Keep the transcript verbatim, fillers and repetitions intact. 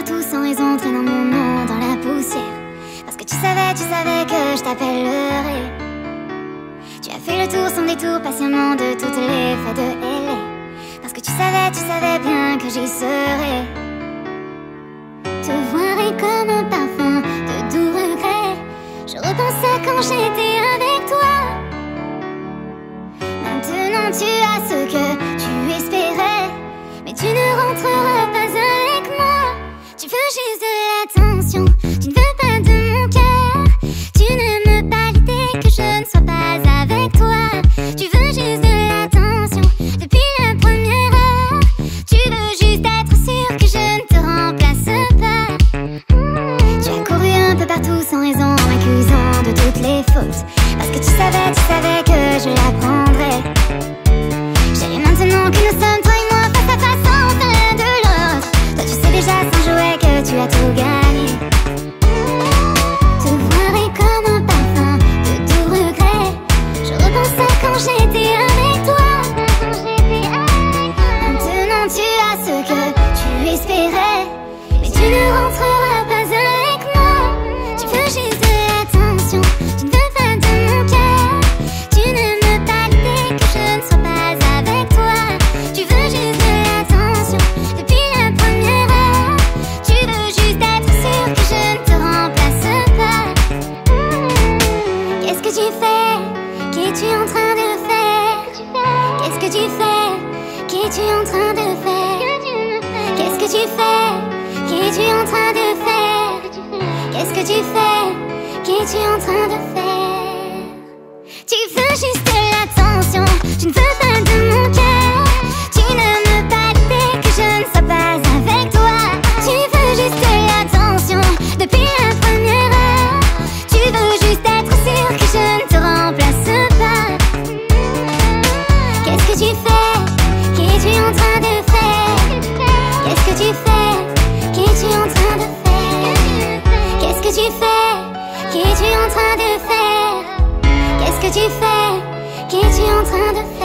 partout sans raison, traînant mon nom dans la poussière. Parce que tu savais, tu savais que je t'appellerais. Tu as fait le tour sans détour patiemment de toutes les fêtes de L A. Parce que tu savais, tu savais bien que j'y serais. Te voir est comme un parfum de doux regrets. Je repense à quand j'étais avec toi. Maintenant tu as ce que tu espérais, mais tu ne rentreras pas avec moi. Tu veux juste de l'attention, tu ne veux pas de mon cœur. Tu n'aimes pas l'idée que je ne sois pas avec toi. Tu veux juste de l'attention depuis la première heure. Tu veux juste être sûr que je ne te remplace pas. Tu as couru un peu partout sans raison, en m'accusant de toutes les fautes. Parce que tu savais, tu savais que je l'apprendrais. Chérie, maintenant que nous sommes toi et moi face à face en l'un de l'autre, toi tu sais déjà sans jouer que tu as tout gagné. Te voir est comme un parfum de doux regrets. Je repense à quand j'étais avec toi. Maintenant tu as ce que tu espérais, mais tu ne rentreras pas avec moi. Tu veux juste de l'attention, tu ne veux pas de mon cœur. Tu n'aimes pas l'idée que je ne sois pas avec toi. Tu veux juste de l'attention depuis la première heure. Tu veux juste être sûr que je ne te remplace pas. Qu'est-ce que tu fais? Qu'es-tu en train de faire? Qu'est-ce que tu fais? Qu'es-tu en train de faire? Qu'est-ce que tu fais? Qu'es-tu en train de faire? Qu'est-ce que tu fais? Qu'es-tu en train de faire? Tu veux juste de l'attention, tu ne veux pas de mon cœur. Tu n'aimes pas l'idée que je ne sois pas avec toi. Tu veux juste de l'attention depuis la première heure. Tu veux juste être sûr que je ne te remplace pas. Qu'est-ce que tu fais? Qu'es-tu en train de faire? Qu'est-ce que tu fais? Qu'es-tu en train de faire? Qu'est-ce que tu fais? Qu'es-tu en train de faire? Qu'est-ce que tu fais? Qu'es-tu en train de faire?